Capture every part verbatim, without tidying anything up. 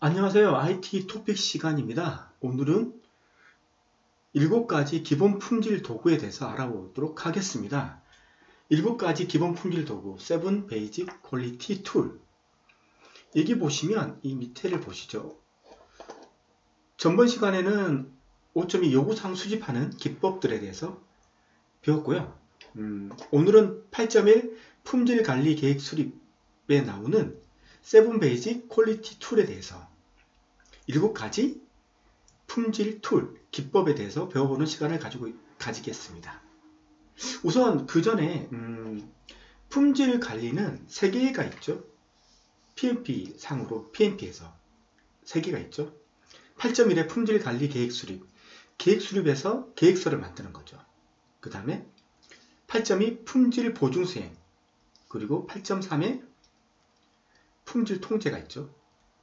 안녕하세요. 아이티 토픽 시간입니다. 오늘은 일곱 가지 기본 품질 도구에 대해서 알아보도록 하겠습니다. 일곱 가지 기본 품질 도구, 세븐 베이직 퀄리티 툴. 여기 보시면 이 밑에를 보시죠. 전번 시간에는 오 점 이 요구사항 수집하는 기법들에 대해서 배웠고요. 음, 오늘은 팔 점 일 품질 관리 계획 수립에 나오는 세븐 베이직 퀄리티 툴에 대해서 일곱 가지 품질 툴, 기법에 대해서 배워보는 시간을 가지고 가지겠습니다. 우선 그 전에 음, 품질 관리는 세 개가 있죠. 피엠피 상으로 피엠피에서 세 개가 있죠. 팔 점 일의 품질 관리 계획 수립, 계획 수립에서 계획서를 만드는 거죠. 그 다음에 팔 점 이 품질 보증 수행, 그리고 팔 점 삼의 품질 통제가 있죠.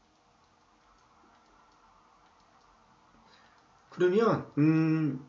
그러면 음,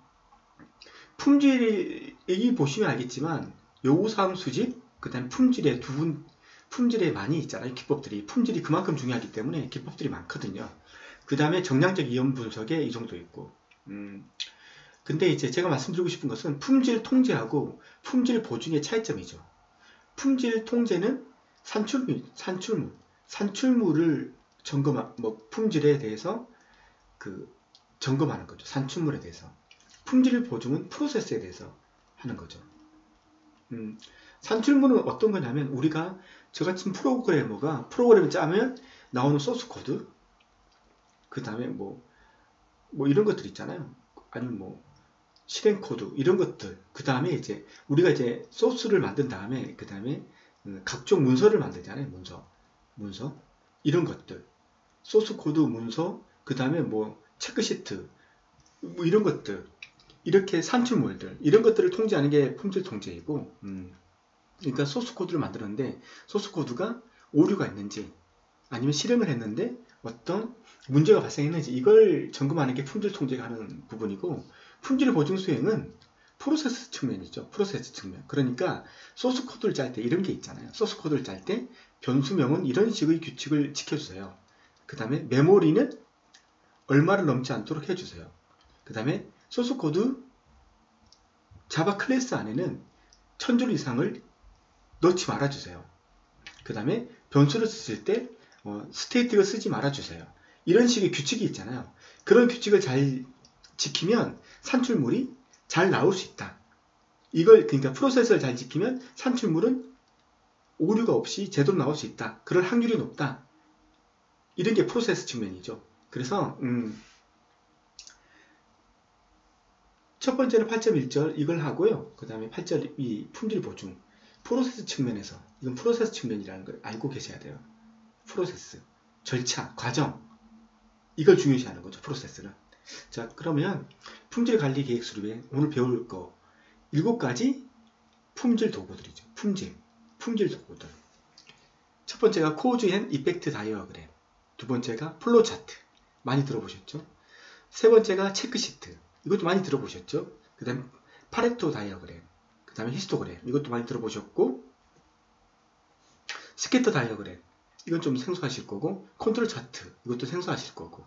품질, 여기 보시면 알겠지만 요구사항 수집, 그 다음에 품질의 두 분, 품질에 많이 있잖아요. 기법들이. 품질이 그만큼 중요하기 때문에 기법들이 많거든요. 그 다음에 정량적 이원 분석에 이 정도 있고. 음, 근데 이제 제가 말씀드리고 싶은 것은 품질 통제하고 품질 보증의 차이점이죠. 품질 통제는 산출물, 산출물, 산출물을 점검, 뭐 품질에 대해서 그 점검하는 거죠. 산출물에 대해서. 품질 보증은 프로세스에 대해서 하는 거죠. 음, 산출물은 어떤 거냐면 우리가 저같은 프로그래머가 프로그램을 짜면 나오는 소스 코드, 그 다음에 뭐, 뭐 이런 것들 있잖아요. 아니면 뭐 실행 코드 이런 것들. 그 다음에 이제 우리가 이제 소스를 만든 다음에 그 다음에 각종 문서를 만들잖아요. 문서, 문서 이런 것들. 소스 코드, 문서, 그 다음에 뭐 체크시트, 뭐 이런 것들, 이렇게 산출물들, 이런 것들을 통제하는 게 품질 통제이고, 음, 그러니까 소스 코드를 만들었는데 소스 코드가 오류가 있는지, 아니면 실행을 했는데 어떤 문제가 발생했는지, 이걸 점검하는 게 품질 통제가 하는 부분이고, 품질 보증 수행은 프로세스 측면이죠. 프로세스 측면. 그러니까 소스 코드를 짤 때 이런 게 있잖아요. 소스 코드를 짤 때 변수명은 이런 식의 규칙을 지켜주세요. 그 다음에 메모리는 얼마를 넘지 않도록 해주세요. 그 다음에 소스 코드 자바 클래스 안에는 천 줄 이상을 넣지 말아주세요. 그 다음에 변수를 쓰실 때 어, 스테이트를 쓰지 말아주세요. 이런 식의 규칙이 있잖아요. 그런 규칙을 잘 지키면 산출물이 잘 나올 수 있다. 이걸 그러니까 프로세스를 잘 지키면 산출물은 오류가 없이 제대로 나올 수 있다. 그럴 확률이 높다. 이런 게 프로세스 측면이죠. 그래서 음, 첫 번째는 팔 점 일 절 이걸 하고요. 그 다음에 팔 점 이 품질 보증. 프로세스 측면에서, 이건 프로세스 측면이라는 걸 알고 계셔야 돼요. 프로세스, 절차, 과정, 이걸 중요시하는 거죠. 프로세스는. 자, 그러면 품질 관리 계획 수립에 오늘 배울 거 일곱 가지 품질 도구들이죠. 품질, 품질 도구들. 첫 번째가 코즈 앤 이펙트 다이어그램, 두 번째가 플로 차트, 많이 들어보셨죠? 세 번째가 체크시트, 이것도 많이 들어보셨죠? 그 다음에 파레토 다이어그램, 그 다음에 히스토그램, 이것도 많이 들어보셨고, 스캐터 다이어그램, 이건 좀 생소하실 거고, 컨트롤 차트, 이것도 생소하실 거고.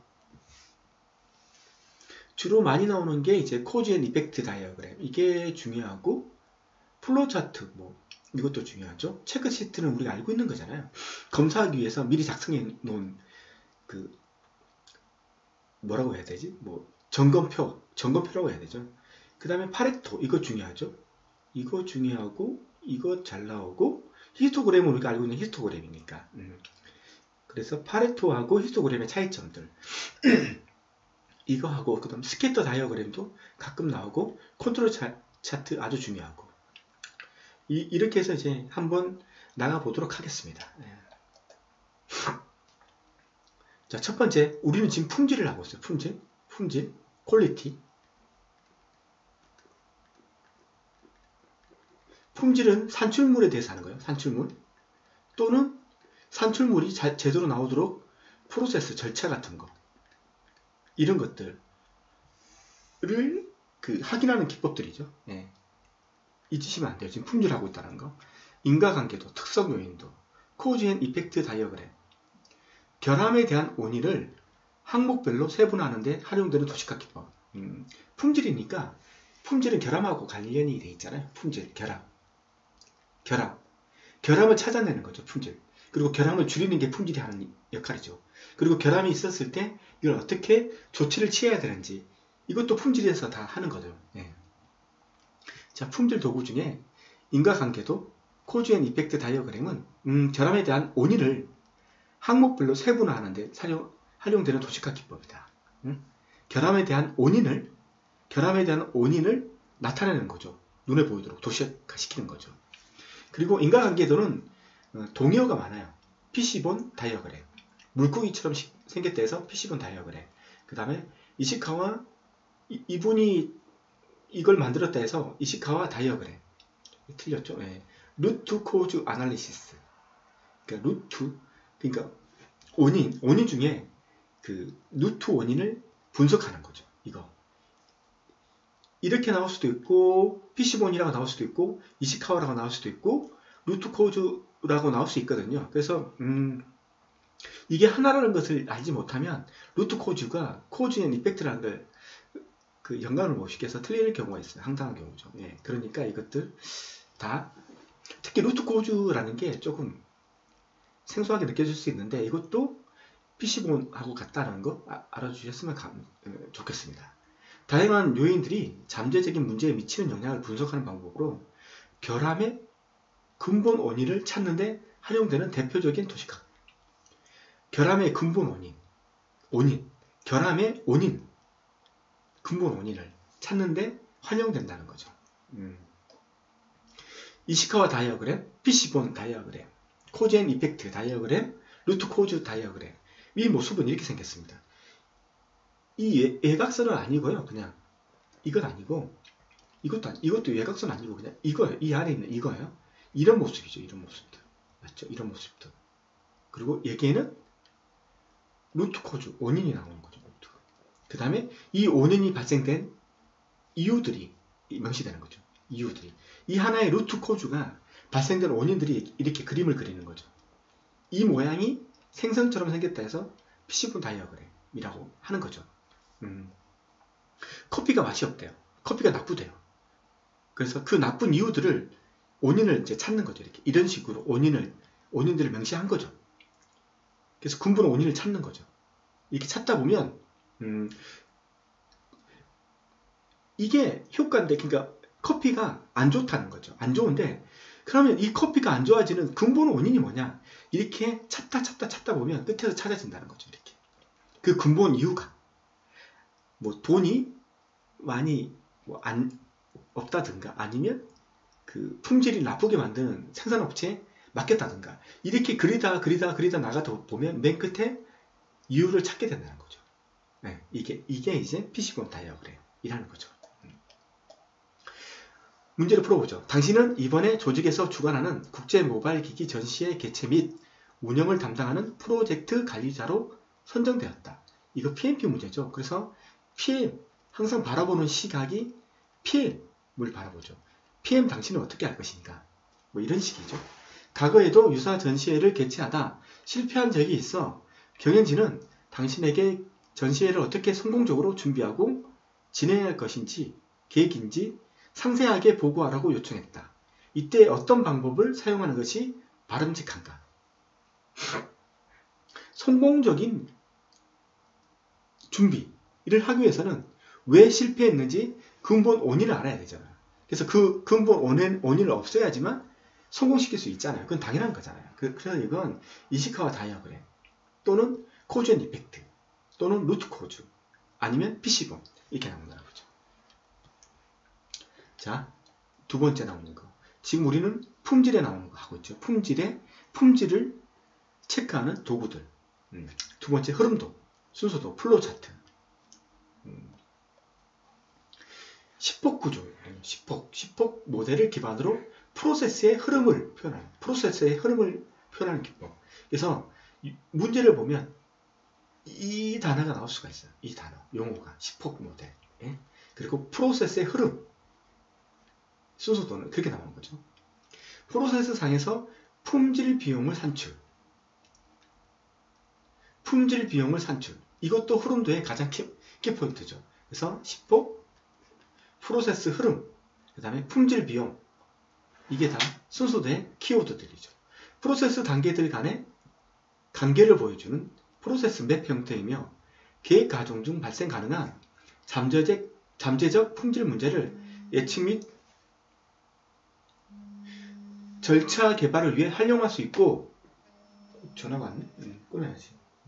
주로 많이 나오는 게 이제 코즈 앤 이펙트 다이어그램, 이게 중요하고, 플로 차트, 뭐 이것도 중요하죠. 체크시트는 우리가 알고 있는 거잖아요. 검사하기 위해서 미리 작성해 놓은 그 뭐라고 해야 되지? 뭐 점검표, 점검표라고 해야 되죠. 그 다음에 파레토, 이거 중요하죠. 이거 중요하고, 이거 잘 나오고, 히스토그램은 우리가 알고 있는 히스토그램이니까. 음. 그래서 파레토하고 히스토그램의 차이점들. 이거하고, 그 다음 스캐터 다이어그램도 가끔 나오고, 컨트롤 차, 차트 아주 중요하고. 이, 이렇게 해서 이제 한번 나가보도록 하겠습니다. 자, 첫 번째, 우리는 지금 품질을 하고 있어요. 품질, 품질, 퀄리티. 품질은 산출물에 대해서 하는 거예요. 산출물. 또는 산출물이 잘, 제대로 나오도록 프로세스, 절차 같은 거. 이런 것들을 그 확인하는 기법들이죠. 예. 잊으시면 안 돼요. 지금 품질하고 있다는 거. 인과관계도, 특성 요인도, 코즈 앤 이펙트 다이어그램. 결함에 대한 원인을 항목별로 세분화하는 데 활용되는 도식학 기법. 음, 품질이니까 품질은 결함하고 관련이 돼 있잖아요. 품질, 결함. 결함. 결함을 찾아내는 거죠. 품질. 그리고 결함을 줄이는 게 품질이 하는 역할이죠. 그리고 결함이 있었을 때 이걸 어떻게 조치를 취해야 되는지 이것도 품질에서 다 하는 거죠. 예. 자, 품질 도구 중에 인과관계도 코즈 앤 이펙트 다이어그램은 음, 결함에 대한 원인을 항목별로 세분화하는 데 사용, 활용되는 도식학 기법이다. 음? 결함에 대한 원인을 결함에 대한 원인을 나타내는 거죠. 눈에 보이도록 도식화시키는 거죠. 그리고 인과관계도는 동의어가 많아요. 피시본 다이어그램. 물고기처럼 생겼다 해서 피시본 다이어그램. 그 다음에 이시카와 이, 이분이 이걸 만들었다 해서 이시카와 다이어그램. 틀렸죠? 네. 루트 코즈 아날리시스. 그러니까 루트, 그러니까 원인, 원인 중에 그 루트 원인을 분석하는 거죠. 이거. 이렇게 나올 수도 있고, 피시본이라고 나올 수도 있고, 이시카와라고 나올 수도 있고, 루트 코즈라고 나올 수 있거든요. 그래서 음, 이게 하나라는 것을 알지 못하면 루트 코즈가 코즈 앤 이펙트라는 걸 그 연관을 못 시켜서 틀릴 경우가 있어요. 황당한 경우죠. 예, 그러니까 이것들 다 특히 루트 코즈라는 게 조금 생소하게 느껴질 수 있는데 이것도 피시본하고 같다는 거 아, 알아주셨으면 감, 어, 좋겠습니다. 다양한 요인들이 잠재적인 문제에 미치는 영향을 분석하는 방법으로 결함의 근본 원인을 찾는 데 활용되는 대표적인 도식학. 결함의 근본 원인, 원인, 결함의 원인, 근본 원인을 찾는 데 활용된다는 거죠. 음. 이시카와 다이어그램, 피시본 다이어그램, 코즈 앤 이펙트 다이어그램, 루트 코즈 다이어그램. 이 모습은 이렇게 생겼습니다. 이 외곽선은 아니고요. 그냥 이건 아니고 이것도 아니, 이것도 외곽선 아니고 그냥 이거예요. 이 안에 있는 이거예요. 이런 모습이죠. 이런 모습들. 맞죠? 이런 모습들. 그리고 여기에는 루트 코즈, 원인이 나오는 거죠. 그 다음에 이 원인이 발생된 이유들이 명시되는 거죠. 이유들이. 이 하나의 루트 코즈가 발생된 원인들이 이렇게 그림을 그리는 거죠. 이 모양이 생선처럼 생겼다 해서 피시본 다이어그램이라고 하는 거죠. 음. 커피가 맛이 없대요. 커피가 나쁘대요. 그래서 그 나쁜 이유들을 원인을 이제 찾는 거죠. 이렇게 이런 식으로 원인을 원인들을 명시한 거죠. 그래서 근본 원인을 찾는 거죠. 이렇게 찾다 보면 음, 이게 효과인데, 그러니까 커피가 안 좋다는 거죠. 안 좋은데 그러면 이 커피가 안 좋아지는 근본 원인이 뭐냐? 이렇게 찾다 찾다 찾다 보면 끝에서 찾아진다는 거죠. 이렇게 그 근본 이유가 뭐 돈이 많이 뭐 안 없다든가 아니면 그 품질이 나쁘게 만드는 생산업체에 맡겼다든가 이렇게 그리다 그리다 그리다 나가다 보면 맨 끝에 이유를 찾게 된다는 거죠. 네, 이게 이게 이제 피시본 다이어그램이라는 거죠. 문제를 풀어보죠. 당신은 이번에 조직에서 주관하는 국제 모바일 기기 전시회 개최 및 운영을 담당하는 프로젝트 관리자로 선정되었다. 이거 피엠피 문제죠. 그래서 피엠, 항상 바라보는 시각이 피엠을 바라보죠. 피엠 당신은 어떻게 할 것인가? 뭐 이런 식이죠. 과거에도 유사 전시회를 개최하다 실패한 적이 있어 경영진은 당신에게 전시회를 어떻게 성공적으로 준비하고 진행할 것인지 계획인지 상세하게 보고하라고 요청했다. 이때 어떤 방법을 사용하는 것이 바람직한가? 성공적인 준비를 하기 위해서는 왜 실패했는지 근본 원인을 알아야 되잖아요. 그래서 그 근본 원인, 원인을 없애야지만 성공시킬 수 있잖아요. 그건 당연한 거잖아요. 그, 그래서 이건 이시카와 다이어그램 또는 코즈 앤 이펙트 또는 루트 코즈 아니면 피시본 이렇게 나온다는 거죠. 자, 두 번째 나오는 거. 지금 우리는 품질에 나오는 거 하고 있죠. 품질에 품질을 체크하는 도구들. 음, 두 번째 흐름도, 순서도, 플로우 차트. 음, 십폭 구조, 십폭, 십폭 모델을 기반으로 프로세스의 흐름을 표현하는, 프로세스의 흐름을 표현하는 기법. 그래서 문제를 보면 이 단어가 나올 수가 있어요. 이 단어, 용어가 십폭 모델. 예? 그리고 프로세스의 흐름. 순서도는 그렇게 나오는 거죠. 프로세스 상에서 품질 비용을 산출. 품질 비용을 산출. 이것도 흐름도의 가장 키, 키포인트죠. 그래서 십 호 프로세스 흐름, 그 다음에 품질 비용, 이게 다 순서대의 키워드들이죠. 프로세스 단계들 간의 관계를 보여주는 프로세스 맵 형태이며 계획 과정 중 발생 가능한 잠재적, 잠재적 품질 문제를 예측 및 절차 개발을 위해 활용할 수 있고, 전화가 왔네? 응, 끊어야지.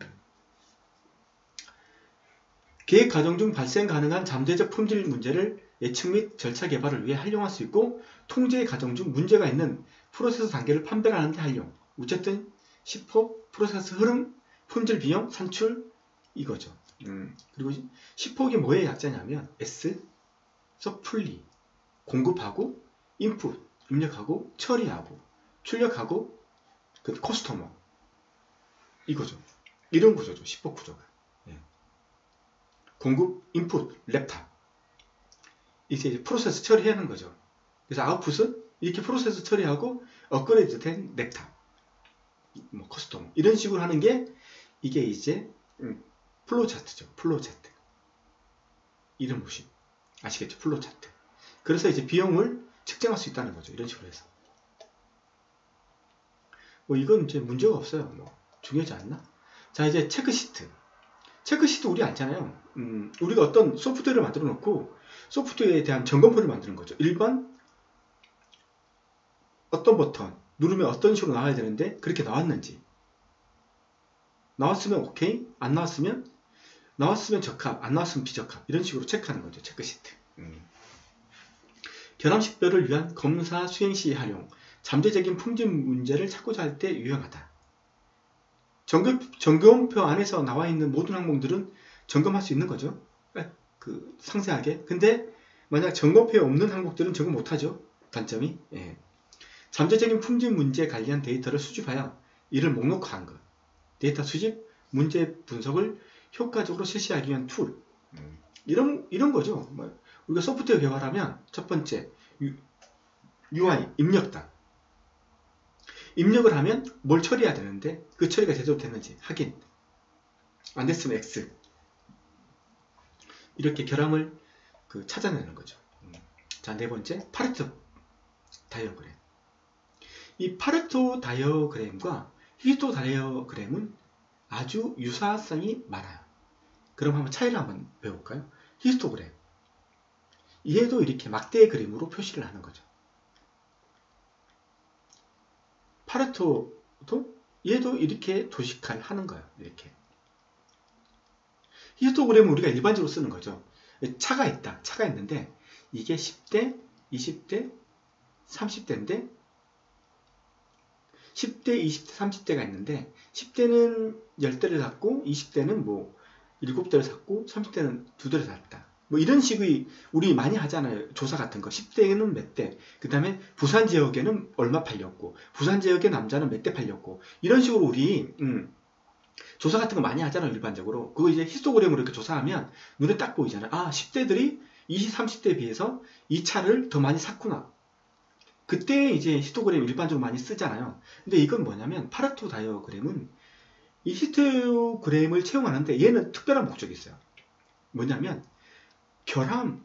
계획 과정 중 발생 가능한 잠재적 품질 문제를 예측 및 절차 개발을 위해 활용할 수 있고, 통제 과정 중 문제가 있는 프로세스 단계를 판별하는 데 활용. 어쨌든 십 호 프로세스 흐름, 품질 비용, 산출, 이거죠. 음, 그리고 십 호기 뭐의 약자냐면 S, 서플리, 공급하고, 인풋, 입력하고, 처리하고, 출력하고, 그 커스터머, 이거죠. 이런 구조죠. 십 호 구조가. 예. 공급, 인풋, 랩탑. 이제 프로세스 처리하는 거죠. 그래서 아웃풋은 이렇게 프로세스 처리하고 업그레이드 된 랩탑, 뭐 커스터머, 이런 식으로 하는 게 이게 이제 음, 플로우 차트죠. 플로우 차트. 이런 모습 아시겠죠? 플로우 차트. 그래서 이제 비용을 측정할 수 있다는 거죠. 이런 식으로 해서. 뭐 이건 이제 문제가 없어요. 뭐 중요하지 않나? 자, 이제 체크시트. 체크시트 우리 알잖아요. 음, 우리가 어떤 소프트웨어를 만들어 놓고 소프트웨어에 대한 점검표를 만드는 거죠. 일 번 어떤 버튼 누르면 어떤 식으로 나와야 되는데 그렇게 나왔는지, 나왔으면 오케이, 안 나왔으면 나왔으면 적합, 안 나왔으면 비적합, 이런 식으로 체크하는 거죠. 체크시트. 음. 결함식별을 위한 검사 수행 시 활용. 잠재적인 품질 문제를 찾고자 할 때 유용하다. 점검, 점검표 안에서 나와 있는 모든 항목들은 점검할 수 있는 거죠. 그 상세하게. 근데 만약 점검표에 없는 항목들은 점검 못하죠. 단점이. 예. 잠재적인 품질 문제에 관련 데이터를 수집하여 이를 목록화한 것. 데이터 수집, 문제 분석을 효과적으로 실시하기 위한 툴. 음. 이런, 이런 거죠. 뭐 우리가 소프트웨어 개발하면 첫 번째, 유아이, 입력단. 입력을 하면 뭘 처리해야 되는데 그 처리가 제대로 됐는지 확인. 안 됐으면 X. 이렇게 결함을 그 찾아내는 거죠. 음. 자, 네 번째, 파레토 다이어그램. 이 파레토 다이어그램과 히스토 다이어그램은 아주 유사성이 많아요. 그럼 한번 차이를 한번 배워볼까요? 히스토그램. 얘도 이렇게 막대 그림으로 표시를 하는 거죠. 파레토도 얘도 이렇게 도식화를 하는 거예요. 이렇게. 히스토그램은 우리가 일반적으로 쓰는 거죠. 차가 있다. 차가 있는데 이게 십 대, 이십 대, 삼십 대인데 십 대, 이십 대, 삼십 대가 있는데 십 대는 십 대를 샀고 이십 대는 뭐 일곱 대를 샀고 삼십 대는 두 대를 샀다. 뭐 이런 식의 우리 많이 하잖아요. 조사 같은 거. 십 대에는 몇 대, 그 다음에 부산 지역에는 얼마 팔렸고 부산 지역의 남자는 몇 대 팔렸고, 이런 식으로 우리 음, 조사 같은 거 많이 하잖아요. 일반적으로. 그거 이제 히스토그램으로 이렇게 조사하면 눈에 딱 보이잖아요. 아, 십 대들이 이십, 삼십 대에 비해서 이 차를 더 많이 샀구나. 그때 이제 히스토그램 일반적으로 많이 쓰잖아요. 근데 이건 뭐냐면 파레토 다이어그램은 이 히스토그램을 채용하는데 얘는 특별한 목적이 있어요. 뭐냐면 결함,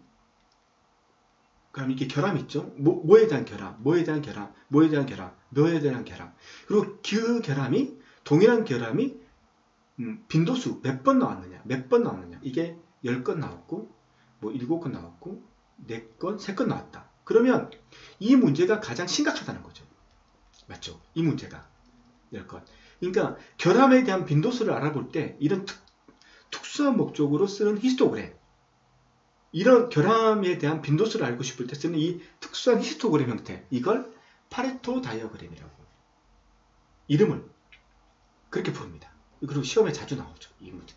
그럼 이렇게 결함 있죠? 뭐, 뭐에 대한 결함, 뭐에 대한 결함, 뭐에 대한 결함, 뭐에 대한 결함. 그리고 그 결함이, 동일한 결함이 음, 빈도수 몇 번 나왔느냐, 몇 번 나왔느냐. 이게 십 건 나왔고, 뭐 일곱 건 나왔고, 네 건, 세 건 나왔다. 그러면 이 문제가 가장 심각하다는 거죠. 맞죠? 이 문제가 십 건. 그러니까 결함에 대한 빈도수를 알아볼 때 이런 특, 특수한 목적으로 쓰는 히스토그램, 이런 결함에 대한 빈도수를 알고 싶을 때 쓰는 이 특수한 히스토그램 형태, 이걸 파레토 다이어그램이라고 이름을 그렇게 부릅니다. 그리고 시험에 자주 나오죠. 이 문제.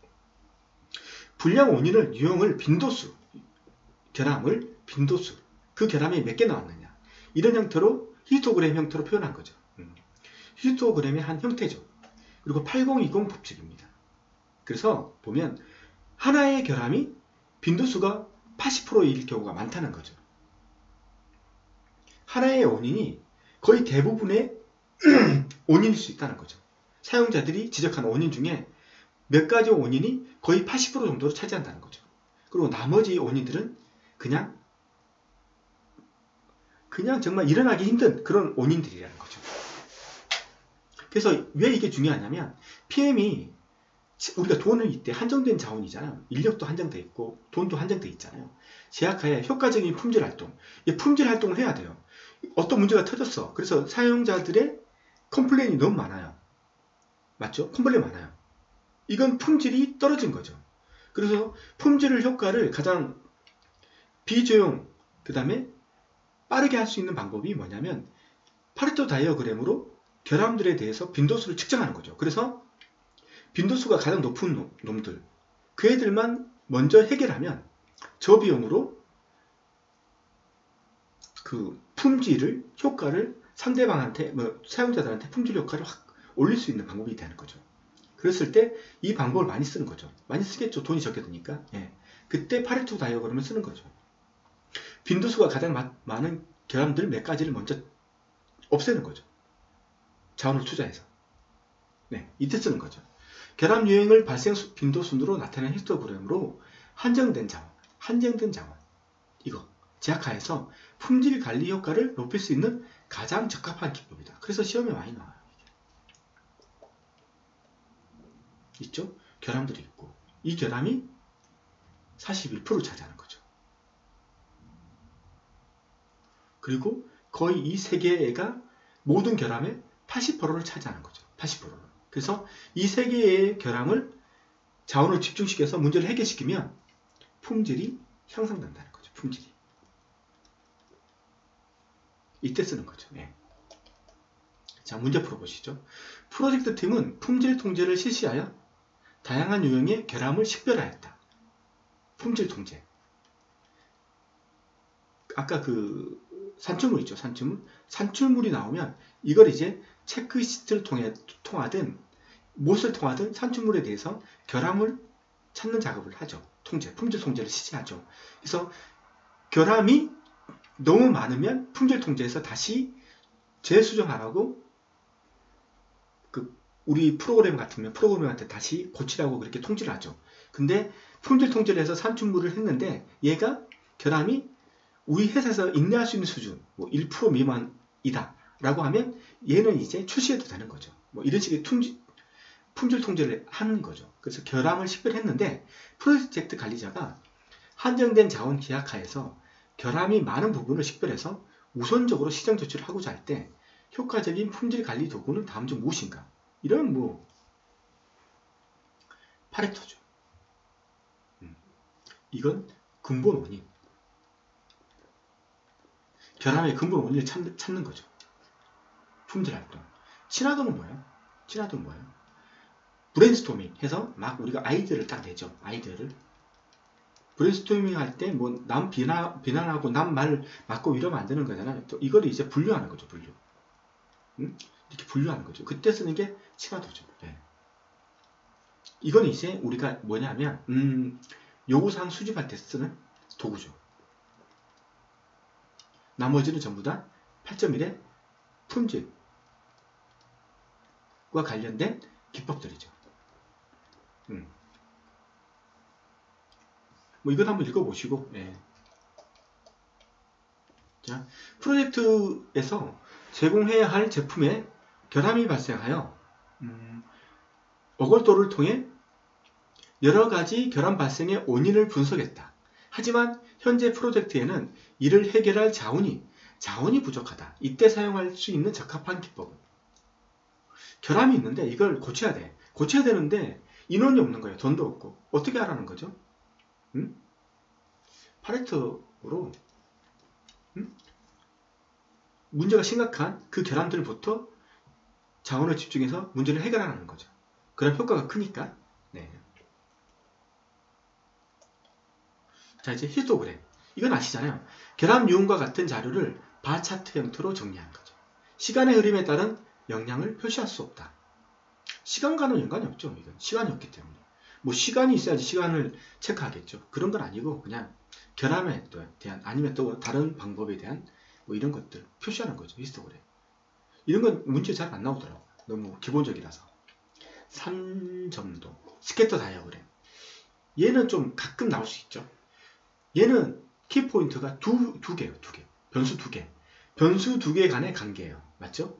불량 원인을, 유형을, 빈도수, 결함을 빈도수, 그 결함이 몇 개 나왔느냐, 이런 형태로 히스토그램 형태로 표현한 거죠. 음. 히스토그램의 한 형태죠. 그리고 팔공이공 법칙입니다. 그래서 보면 하나의 결함이 빈도수가 팔십 퍼센트일 경우가 많다는 거죠. 하나의 원인이 거의 대부분의 원인일 수 있다는 거죠. 사용자들이 지적한 원인 중에 몇 가지 원인이 거의 팔십 퍼센트 정도로 차지한다는 거죠. 그리고 나머지 원인들은 그냥 그냥 정말 일어나기 힘든 그런 원인들이라는 거죠. 그래서 왜 이게 중요하냐면 피엠이 우리가 돈을 이때 한정된 자원이잖아요. 인력도 한정돼 있고 돈도 한정돼 있잖아요. 제약하에 효과적인 품질 활동, 이 품질 활동을 해야 돼요. 어떤 문제가 터졌어. 그래서 사용자들의 컴플레인이 너무 많아요. 맞죠? 컴플레인 많아요. 이건 품질이 떨어진 거죠. 그래서 품질 효과를 가장 비조용, 그 다음에 빠르게 할 수 있는 방법이 뭐냐면 파레토 다이어그램으로 결함들에 대해서 빈도수를 측정하는 거죠. 그래서 빈도수가 가장 높은 놈들, 그 애들만 먼저 해결하면 저비용으로 그 품질을, 효과를 상대방한테, 뭐 사용자들한테 품질 효과를 확 올릴 수 있는 방법이 되는 거죠. 그랬을 때 이 방법을 많이 쓰는 거죠. 많이 쓰겠죠. 돈이 적게 드니까. 예. 그때 파레토 다이어그램을 쓰는 거죠. 빈도수가 가장 마, 많은 결함들 몇 가지를 먼저 없애는 거죠. 자원을 투자해서. 네, 이때 쓰는 거죠. 결함 유형을 발생 빈도순으로 나타내는 히스토그램으로 한정된 자원, 한정된 자원, 이거 제약하에서 품질 관리 효과를 높일 수 있는 가장 적합한 기법이다. 그래서 시험에 많이 나와요. 있죠? 결함들이 있고 이 결함이 사십일 퍼센트를 차지하는 거죠. 그리고 거의 이 세 개가 모든 결함의 팔십 퍼센트를 차지하는 거죠. 팔십 퍼센트를. 그래서 이 세 개의 결함을 자원을 집중시켜서 문제를 해결시키면 품질이 향상된다는 거죠. 품질이. 이때 쓰는 거죠. 네. 자, 문제 풀어보시죠. 프로젝트 팀은 품질 통제를 실시하여 다양한 유형의 결함을 식별하였다. 품질 통제. 아까 그 산출물 있죠. 산출물. 산출물이 나오면 이걸 이제 체크리스트를 통해, 통하든 무엇을 통하든 산출물에 대해서 결함을 찾는 작업을 하죠. 통제, 품질 통제를 실시하죠. 그래서 결함이 너무 많으면 품질 통제에서 다시 재수정하라고 그 우리 프로그램 같으면 프로그램한테 다시 고치라고 그렇게 통지를 하죠. 근데 품질 통제를 해서 산출물을 했는데 얘가 결함이 우리 회사에서 인내할 수 있는 수준 뭐 일 퍼센트 미만이다 라고 하면 얘는 이제 출시해도 되는 거죠. 뭐 이런 식의 품질, 품질 통제를 하는 거죠. 그래서 결함을 식별했는데 프로젝트 관리자가 한정된 자원 계약하에서 결함이 많은 부분을 식별해서 우선적으로 시정 조치를 하고자 할 때 효과적인 품질 관리 도구는 다음 중 무엇인가? 이런 뭐 파레토죠. 음. 이건 근본 원인. 결함의 근본 원인을 찾, 찾는 거죠. 품질 활동. 친화도는 뭐예요? 친화도는 뭐예요? 브레인스토밍 해서 막 우리가 아이디어를 딱 내죠. 아이디어를. 브레인스토밍 할 때 뭐 남 비난, 비난하고 남 말 맞고 이러면 안 되는 거잖아요. 또 이걸 이제 분류하는 거죠. 분류. 응? 이렇게 분류하는 거죠. 그때 쓰는 게 친화도죠. 네. 이건 이제 우리가 뭐냐면 음, 요구사항 수집할 때 쓰는 도구죠. 나머지는 전부 다 팔 점 일의 품질과 관련된 기법들이죠. 음. 뭐 이건 한번 읽어보시고. 예. 자, 프로젝트에서 제공해야 할 제품에 결함이 발생하여 음, 어걸도를 통해 여러가지 결함 발생의 원인을 분석했다. 하지만 현재 프로젝트에는 이를 해결할 자원이 자원이 부족하다. 이때 사용할 수 있는 적합한 기법은 결함이 있는데 이걸 고쳐야 돼. 고쳐야 되는데 인원이 없는 거예요. 돈도 없고. 어떻게 하라는 거죠? 음? 파레토로 음? 문제가 심각한 그 결함들부터 자원을 집중해서 문제를 해결하는 거죠. 그럼 효과가 크니까. 네. 자, 이제 히스토그램. 이건 아시잖아요. 결함 유형과 같은 자료를 바차트 형태로 정리하는 거죠. 시간의 흐름에 따른 영향을 표시할 수 없다. 시간과는 연관이 없죠. 이건 시간이 없기 때문에. 뭐 시간이 있어야지 시간을 체크하겠죠. 그런 건 아니고 그냥 결함에 대한 아니면 또 다른 방법에 대한 뭐 이런 것들 표시하는 거죠. 히스토그램. 이런 건 문제 잘 안 나오더라고요. 너무 기본적이라서. 삼 점도. 스캐터 다이어그램. 얘는 좀 가끔 나올 수 있죠. 얘는 키포인트가 두, 두 개예요. 두 개. 변수 두 개. 변수 두 개 간의 관계예요. 맞죠?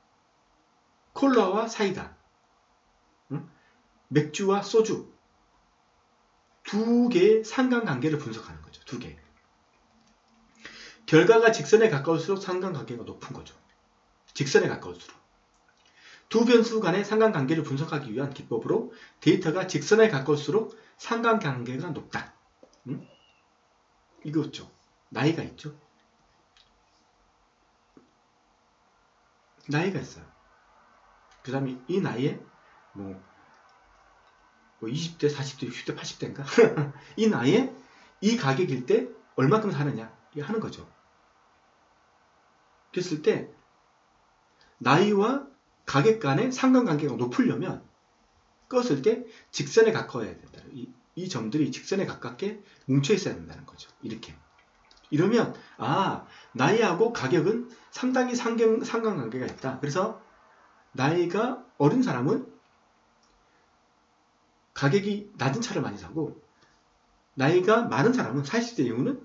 콜라와 사이다. 응? 맥주와 소주. 두 개의 상관관계를 분석하는 거죠. 두 개. 결과가 직선에 가까울수록 상관관계가 높은 거죠. 직선에 가까울수록. 두 변수 간의 상관관계를 분석하기 위한 기법으로 데이터가 직선에 가까울수록 상관관계가 높다. 응? 이거죠. 나이가 있죠. 나이가 있어요. 그 다음에 이 나이에 뭐, 뭐 이십 대, 사십 대, 육십 대, 팔십 대인가? 이 나이에 이 가격일 때 얼마큼 사느냐 이게 하는 거죠. 그랬을 때 나이와 가격 간의 상관관계가 높으려면 껐을 때 직선에 가까워야 된다. 이, 이 점들이 직선에 가깝게 뭉쳐 있어야 된다는 거죠. 이렇게. 이러면 아 나이하고 가격은 상당히 상경, 상관관계가 있다. 그래서 나이가 어린 사람은 가격이 낮은 차를 많이 사고 나이가 많은 사람은 사십 대 이후는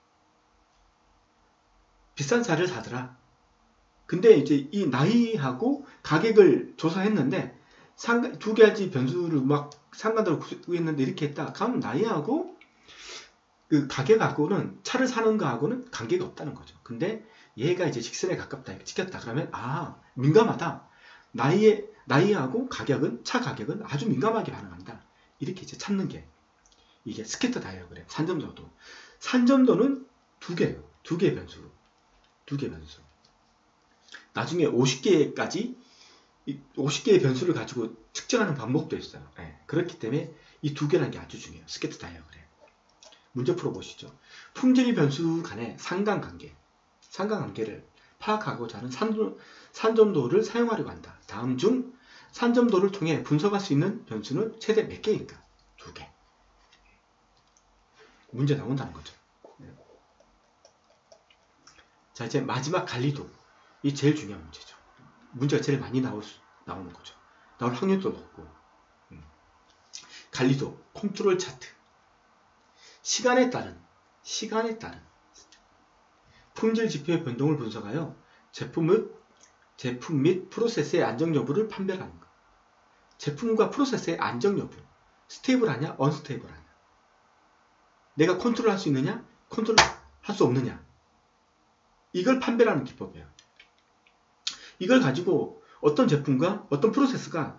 비싼 차를 사더라. 근데 이제 이 나이하고 가격을 조사했는데 상관, 두 가지 변수를 막 상관으로 구했는데 이렇게 했다. 그럼 나이하고 그 가격하고는 차를 사는 거하고는 관계가 없다는 거죠. 근데 얘가 이제 직선에 가깝다. 이렇게 찍혔다. 그러면 아 민감하다. 나이에 나이하고 가격은 차 가격은 아주 민감하게 반응한다. 이렇게 이제 찾는 게 이게 스캐터 다이어그램 산점도도. 산점도는 두 개예요. 두 개의 변수. 두 개의 변수. 나중에 오십 개까지 오십 개의 변수를 가지고 측정하는 방법도 있어요. 네. 그렇기 때문에 이 두 개라는 게 아주 중요해요. 스캐터 다이어그램. 문제 풀어보시죠. 품질 변수 간의 상관관계, 상관관계를 파악하고자 하는 산점, 산점도를 사용하려고 한다. 다음 중 산점도를 통해 분석할 수 있는 변수는 최대 몇 개인가? 두 개. 문제 나온다는 거죠. 네. 자, 이제 마지막 관리도. 이 제일 중요한 문제죠. 문제가 제일 많이 나올 수, 나오는 거죠. 나올 확률도 높고. 음. 관리도, 컨트롤 차트. 시간에 따른, 시간에 따른 품질 지표의 변동을 분석하여 제품 및, 제품 및 프로세스의 안정 여부를 판별하는 것. 제품과 프로세스의 안정 여부. 스테이블하냐, 언스테이블하냐. 내가 컨트롤할 수 있느냐, 컨트롤할 수 없느냐. 이걸 판별하는 기법이에요. 이걸 가지고 어떤 제품과 어떤 프로세스가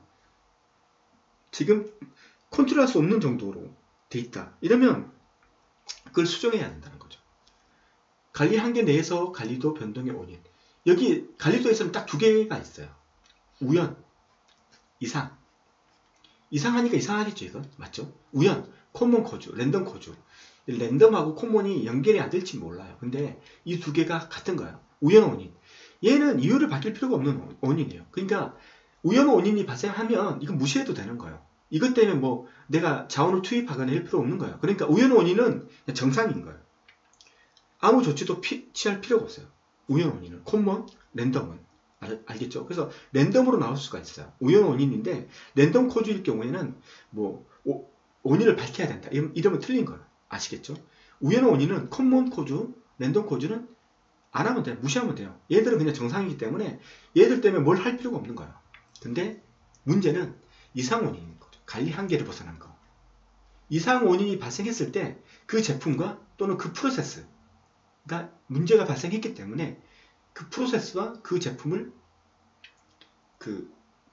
지금 컨트롤할 수 없는 정도로 돼 있다. 이러면 그걸 수정해야 한다는 거죠. 관리 한계 내에서 관리도 변동의 원인. 여기 관리도에서는 딱 두 개가 있어요. 우연, 이상. 이상하니까 이상하겠죠, 이건. 맞죠? 우연, 코먼 코즈, 랜덤 코즈. 랜덤하고 코먼이 연결이 안 될지 몰라요. 근데 이 두 개가 같은 거예요. 우연 원인. 얘는 이유를 밝힐 필요가 없는 원인이에요. 그러니까 우연 원인이 발생하면 이건 무시해도 되는 거예요. 이것 때문에 뭐 내가 자원을 투입하거나 할 필요 없는 거예요. 그러니까 우연 원인은 정상인 거예요. 아무 조치도 피, 취할 필요가 없어요. 우연 원인은. 코먼, 랜덤은. 알, 알겠죠? 그래서 랜덤으로 나올 수가 있어요. 우연 원인인데 랜덤 코즈일 경우에는 뭐 오, 원인을 밝혀야 된다. 이러면, 이러면 틀린 거예요. 아시겠죠? 우연 원인은 코먼 코즈, 랜덤 코즈는 안 하면 돼요. 무시하면 돼요. 얘들은 그냥 정상이기 때문에 얘들 때문에 뭘 할 필요가 없는 거예요. 근데 문제는 이상 원인인 거죠. 관리 한계를 벗어난 거. 이상 원인이 발생했을 때 그 제품과 또는 그 프로세스가 문제가 발생했기 때문에 그 프로세스와 그 제품을 그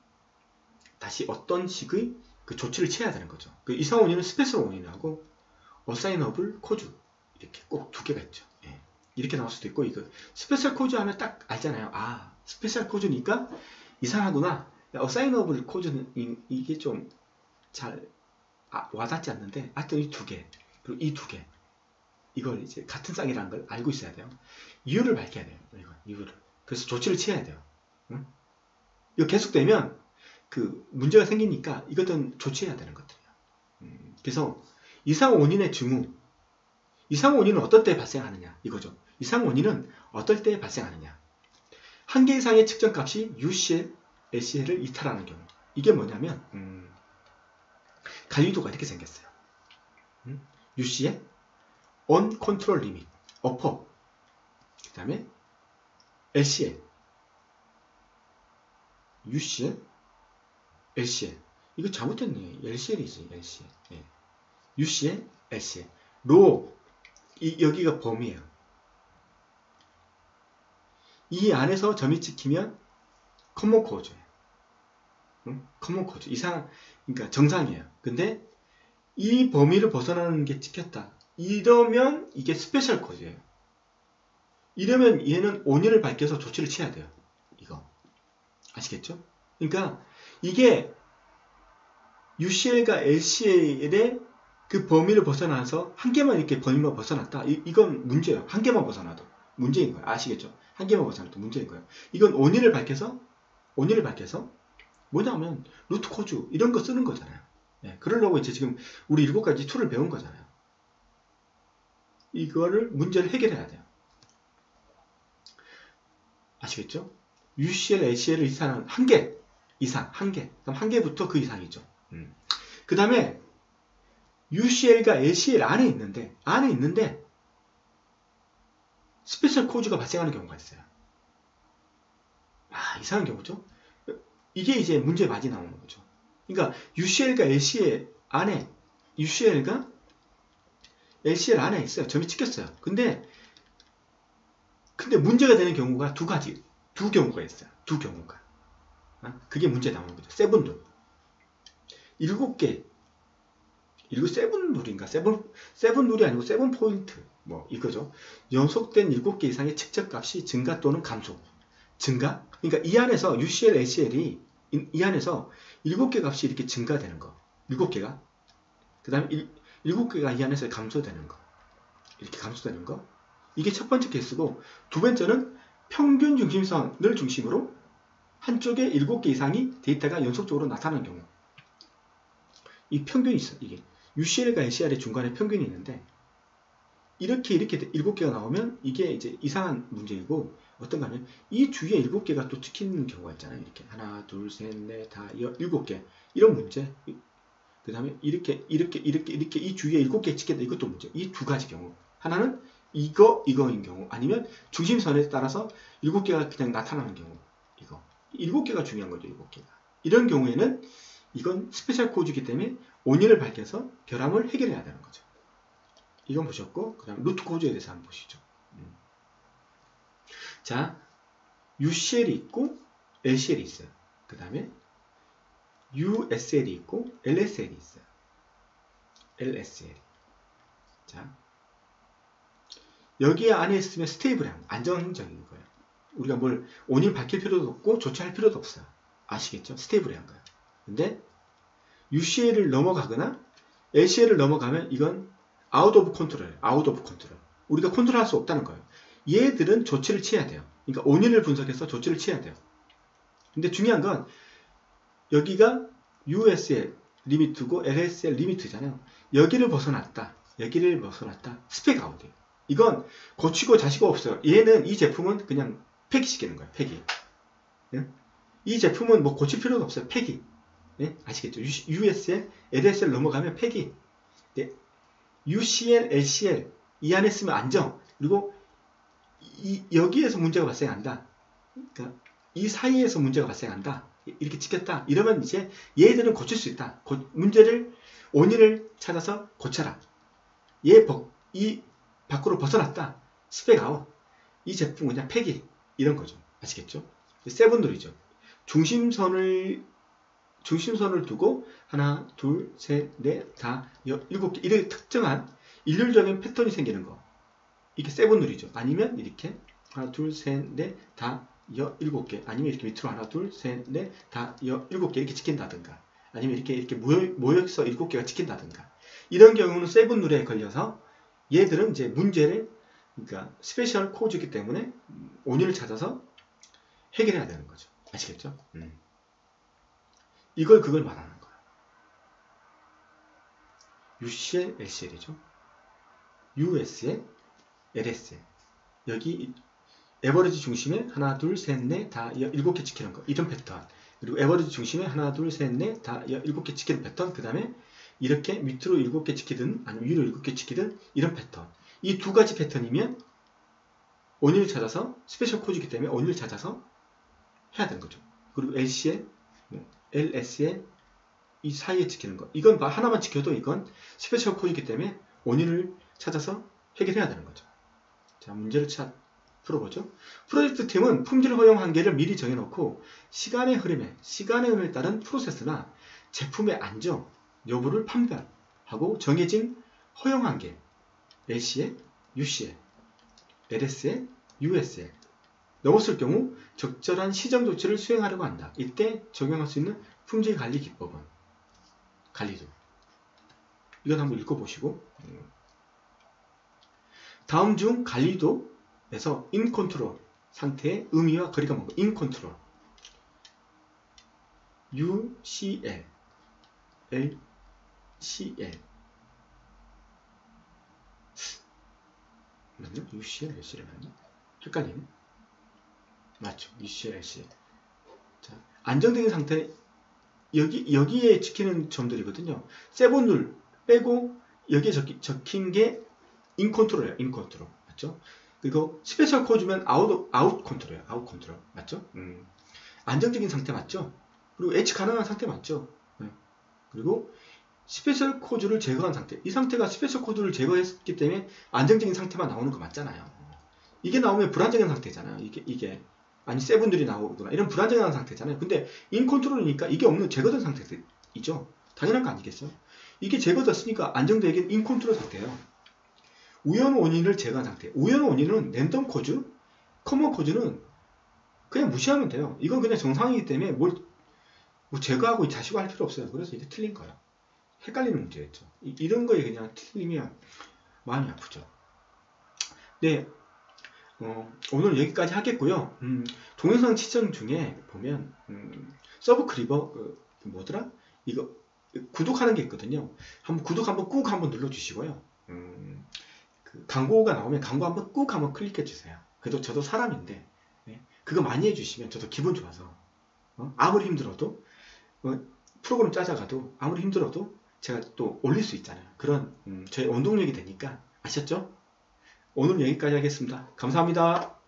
다시 어떤 식의 그 조치를 취해야 되는 거죠. 그 이상 원인은 스페셜 원인하고 어사이너블 코즈 이렇게 꼭 두 개가 있죠. 예. 이렇게 나올 수도 있고 이거 스페셜 코즈 하면 딱 알잖아요. 아 스페셜 코즈니까 이상하구나. 어사이너블 코즈는 이, 이게 좀 잘 아, 와닿지 않는데 하여튼 이 두 개 그리고 이 두 개 이걸 이제 같은 쌍이라는 걸 알고 있어야 돼요. 이유를 밝혀야 돼요. 이거 이유를. 그래서 조치를 취해야 돼요. 응? 이거 계속되면 그 문제가 생기니까 이것은 조치해야 되는 것들이에요. 음, 그래서 이상 원인의 징후. 이상 원인은 어떨 때 발생하느냐 이거죠. 이상 원인은 어떨 때 발생하느냐. 한 개 이상의 측정값이 유씨엘, 엘씨엘을 이탈하는 경우. 이게 뭐냐면 음, 관리도가 이렇게 생겼어요. 음? 유씨엘 on control limit, upper, 그 다음에 엘씨엘, 유씨엘, 엘씨엘. 이거 잘못됐네. 엘씨엘이지, 엘씨엘. 네. 유씨엘, 엘씨엘. 로, 이, 여기가 범위예요. 이 안에서 점이 찍히면 커먼 코어죠예요. 응? 커먼 코어죠. 이상, 그러니까 정상이에요. 근데 이 범위를 벗어나는 게 찍혔다. 이러면 이게 스페셜 코드예요. 이러면 얘는 온유를 밝혀서 조치를 취해야 돼요. 이거 아시겠죠? 그러니까 이게 유씨엘과 엘씨엘의 그 범위를 벗어나서 한 개만 이렇게 범위만 벗어났다. 이, 이건 문제예요. 한 개만 벗어나도 문제인 거예요. 아시겠죠? 한 개만 벗어나도 문제인 거예요. 이건 온유를 밝혀서 온유를 밝혀서 뭐냐면 루트 코즈 이런 거 쓰는 거잖아요. 네, 그러려고 이제 지금 우리 일곱 가지 툴을 배운 거잖아요. 이거를 문제를 해결해야 돼요. 아시겠죠? 유씨엘, 엘씨엘 이상은 한 개 이상, 한 개. 그럼 한 개부터 그 이상이죠. 음. 그 다음에 유씨엘과 엘씨엘 안에 있는데, 안에 있는데, 스페셜 코즈가 발생하는 경우가 있어요. 아, 이상한 경우죠? 이게 이제 문제에 많이 나오는 거죠. 그러니까 유씨엘과 엘씨엘 안에, 유씨엘과 엘씨엘 안에 있어요. 점이 찍혔어요. 근데 근데 문제가 되는 경우가 두 가지, 두 경우가 있어요. 두 경우가. 그게 문제 나오는 거죠. 세븐룰. 일곱 개. 일곱 세븐룰인가? 세븐 세븐룰이 아니고 세븐 포인트. 뭐 이거죠. 연속된 일곱 개 이상의 측정값이 증가 또는 감소. 증가? 그러니까 이 안에서 유씨엘, 엘씨엘이 이, 이 안에서 일곱 개 값이 이렇게 증가되는 거. 일곱 개가. 그다음에 일곱 개가 이 안에서 감소되는 거. 이렇게 감소되는 거. 이게 첫 번째 케이스고, 두 번째는 평균 중심선을 중심으로 한쪽에 일곱 개 이상이 데이터가 연속적으로 나타나는 경우. 이 평균이 있어. 이게 유씨엘과 엘씨알의 중간에 평균이 있는데, 이렇게 이렇게 일곱 개가 나오면 이게 이제 이상한 문제이고, 어떤가 하면 이 주위에 일곱 개가 또 찍히는 경우가 있잖아요. 이렇게 하나, 둘, 셋, 넷, 다, 일곱 개. 이런 문제. 그 다음에 이렇게 이렇게 이렇게 이렇게 이 주위에 일곱 개 찍겠다. 이것도 문제. 이 두 가지 경우. 하나는 이거, 이거인 경우. 아니면 중심선에 따라서 일곱 개가 그냥 나타나는 경우. 이거. 일곱 개가 중요한 거죠. 일곱 개가. 이런 경우에는 이건 스페셜 코드이기 때문에 온유를 밝혀서 결함을 해결해야 되는 거죠. 이건 보셨고, 그 다음에 루트 코드에 대해서 한번 보시죠. 음. 자, 유씨엘이 있고 엘씨엘이 있어요. 그 다음에 유에스엘이 있고 엘에스엘이 있어요. 엘에스엘. 자, 여기 안에 있으면 스테이블한, 안정적인 거예요. 우리가 뭘 온유를 밝힐 필요도 없고 조치할 필요도 없어요. 아시겠죠? 스테이블한 거예요. 근데 유씨엘을 넘어가거나 엘씨엘을 넘어가면 이건 아웃 오브 컨트롤이에요. 아웃 오브 컨트롤. 우리가 컨트롤할 수 없다는 거예요. 얘들은 조치를 취해야 돼요. 그러니까 온유를 분석해서 조치를 취해야 돼요. 근데 중요한 건 여기가 유에스엘 리미트고 엘에스엘 리미트잖아요. 여기를 벗어났다. 여기를 벗어났다. 스펙 아웃이에요. 이건 고치고 자시고 없어요. 얘는, 이 제품은 그냥 폐기시키는 거예요. 폐기. 예? 이 제품은 뭐 고칠 필요도 없어요. 폐기. 예? 아시겠죠? 유에스엘, 엘에스엘 넘어가면 폐기. 예? 유씨엘, 엘씨엘 이 안에 쓰면 안정. 그리고 이, 여기에서 문제가 발생한다. 그러니까 이 사이에서 문제가 발생한다. 이렇게 찍혔다. 이러면 이제 얘들은 고칠 수 있다. 고, 문제를, 원인을 찾아서 고쳐라. 얘, 이 밖으로 벗어났다. 스펙 아웃. 이 제품 그냥 폐기. 이런 거죠. 아시겠죠? 세븐룰이죠. 중심선을 중심선을 두고 하나, 둘, 셋, 넷, 다, 여, 일곱 개 이렇게 특정한 일률적인 패턴이 생기는 거. 이게 세븐룰이죠. 아니면 이렇게 하나, 둘, 셋, 넷, 다, 여, 일곱 개. 아니면 이렇게 밑으로 하나, 둘, 셋, 넷, 다, 여, 일곱 개 이렇게 찍힌다든가. 아니면 이렇게 이렇게 모여, 모여서 일곱 개가 찍힌다든가. 이런 경우는 세븐룰에 걸려서 얘들은 이제 문제를, 그러니까 스페셜 코드이기 때문에 원인을 찾아서 해결해야 되는 거죠. 아시겠죠? 음. 이걸 그걸 말하는 거야. 유씨엘, 엘씨엘이죠. 유에스엘, 엘에스엘. 여기 에버리지 중심에 하나, 둘, 셋, 넷, 다, 일곱 개 찍히는 거. 이런 패턴. 그리고 에버리지 중심에 하나, 둘, 셋, 넷, 다, 일곱 개 찍히는 패턴. 그 다음에 이렇게 밑으로 일곱 개 찍히든 아니면 위로 일곱 개 찍히든 이런 패턴. 이 두 가지 패턴이면 원인을 찾아서 스페셜 코드이기 때문에 원인을 찾아서 해야 되는 거죠. 그리고 엘씨에 뭐 엘에스에 이 사이에 찍히는 거. 이건 하나만 지켜도 이건 스페셜 코드이기 때문에 원인을 찾아서 해결해야 되는 거죠. 자, 문제를 찾 풀어보죠. 프로젝트 팀은 품질 허용 한계를 미리 정해놓고 시간의 흐름에 시간의 흐름에 따른 프로세스나 제품의 안정 여부를 판별하고 정해진 허용 한계 엘씨에, 유씨에, 엘에스에, 유에스에 넘었을 경우 적절한 시정 조치를 수행하려고 한다. 이때 적용할 수 있는 품질 관리 기법은 관리도. 이건 한번 읽어보시고 다음 중 관리도에서 in control 상태의 의미와 거리가 뭔가 in control 유씨엘, 엘씨엘 맞나? 유씨엘, 엘씨엘 맞나? 헷갈리네. 맞죠? 유씨엘, 엘씨엘. 자, 안정적인 상태 여기 여기에 지키는 점들이거든요. 세븐룰 빼고 여기에 적히, 적힌 게 인 컨트롤이에요. 인 컨트롤 맞죠? 그리고 스페셜 코 주면 아웃 아웃 컨트롤이에요. 아웃 컨트롤 맞죠? 음. 안정적인 상태 맞죠? 그리고 H 가능한 상태 맞죠? 네. 그리고 스페셜 코드를 제거한 상태. 이 상태가 스페셜 코드를 제거했기 때문에 안정적인 상태만 나오는 거 맞잖아요. 이게 나오면 불안정한 상태잖아요. 이게 이게 아니 세븐들이 나오거나 이런 불안정한 상태잖아요. 근데 인 컨트롤이니까 이게 없는 제거된 상태이죠. 당연한 거 아니겠어요? 이게 제거됐으니까 안정되긴 인 컨트롤 상태예요. 우연 원인을 제거한 상태. 우연 원인은 랜덤 코드, 커먼 코드는 그냥 무시하면 돼요. 이건 그냥 정상이기 때문에 뭘 뭐 제거하고 자시고 할 필요 없어요. 그래서 이게 틀린 거예요. 헷갈리는 문제였죠. 이, 이런 거에 그냥 틀리면 마음이 아프죠. 네, 어, 오늘 여기까지 하겠고요. 음, 동영상 시청 중에 보면 음, 서브스크리버 그, 뭐더라? 이거 구독하는 게 있거든요. 한번 구독 한번 꾹 한번 눌러주시고요. 음, 그 광고가 나오면 광고 한번 꾹 한번 클릭해 주세요. 그래도 저도 사람인데 네, 그거 많이 해주시면 저도 기분 좋아서 어? 아무리 힘들어도 어, 프로그램 짜자가도 아무리 힘들어도 제가 또 올릴 수 있잖아요. 그런 음, 저의 원동력이 되니까 아셨죠? 오늘 여기까지 하겠습니다. 감사합니다.